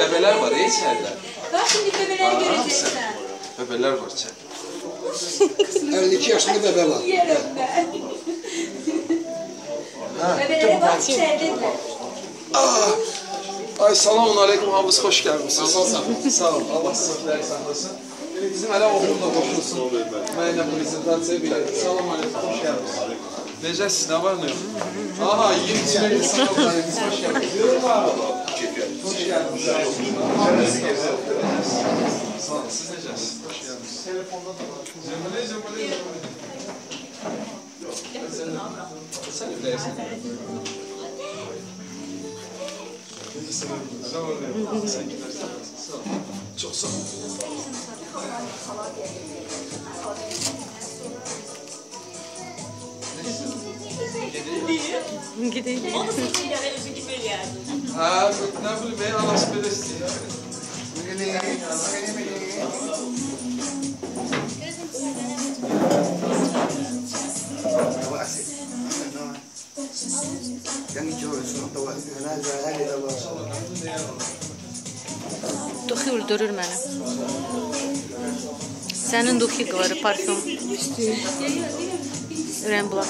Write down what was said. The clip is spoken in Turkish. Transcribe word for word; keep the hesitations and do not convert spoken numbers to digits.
bebeler var ya içeride. Bak şimdi bebeleri göreceksin. Bebeler var içeride. elli iki yaşında bebe var. Yerim ben. Bebelere bak içeride. Ay selamun aleyküm, hamınız hoş gelmişsiniz. Sağ olun, Allah sizleri saklasın. Bizim hələ oğlum da qoşulsun. Mənə prezentasiya bilək. Salam aleyküm, hoş gəlmişsiniz. Necəsiz, nə var, nə yox? Aha, yiyip içmək insanlarımız, hoş gəldiniz. Hoş gəldiniz. Sağ olun, siz necəsiz? Hoş gəldiniz. Telefonda da var. Cəmələ, cəmələ, cəmələ. Sən evləyəsən. Sağ olun. Sen gidersin. Sağ olun. Çok sağ olun. Gidelim. O da sıkıyla ve özü gibi yani. Ha, ne bileyim ben anası böyle istiyor. Duxi öldürür məni. Sənin duxi var, parfüm. Rembla.